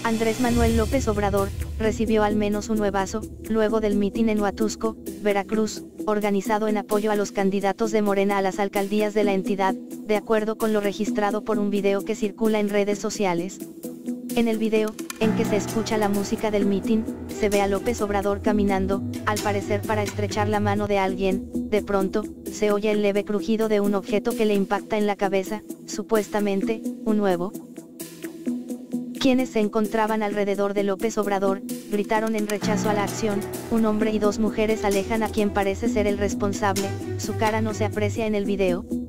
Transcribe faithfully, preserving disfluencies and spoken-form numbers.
Andrés Manuel López Obrador recibió al menos un nuevazo, luego del mitin en Huatusco, Veracruz, organizado en apoyo a los candidatos de Morena a las alcaldías de la entidad, de acuerdo con lo registrado por un video que circula en redes sociales. En el video, en que se escucha la música del mitin, se ve a López Obrador caminando, al parecer para estrechar la mano de alguien. De pronto, se oye el leve crujido de un objeto que le impacta en la cabeza, supuestamente, un huevo. Quienes se encontraban alrededor de López Obrador, gritaron en rechazo a la acción. Un hombre y dos mujeres alejan a quien parece ser el responsable, su cara no se aprecia en el video.